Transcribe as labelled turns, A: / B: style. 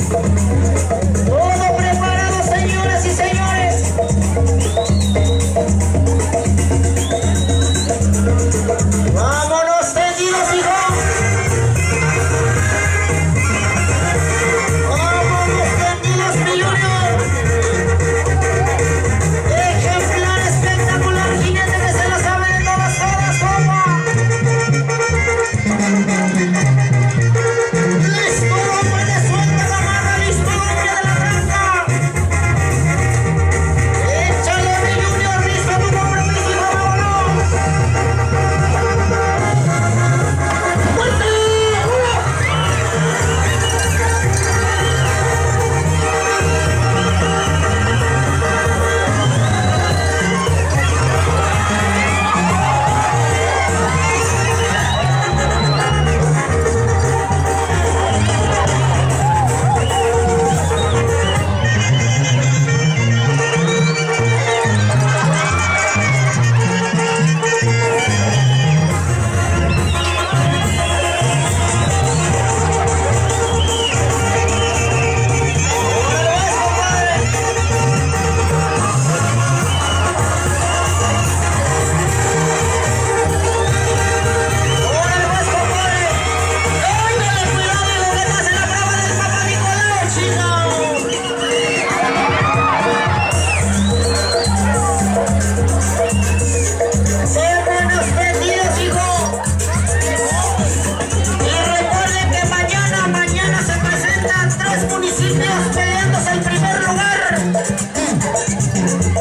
A: Todo preparado, señoras y señores. Vámonos tendidos, hijo. Vámonos tendidos, mi Junior. Ejemplar espectacular, jinete que se la sabe de todas, todas, sopa. Listo, hombre de suelta la mano, listo, hombre de la tranca. Échale, mi Junior, listo tu compromiso, hijo, vámonos. ¡Fuerte! Municipios peleándose el primer lugar.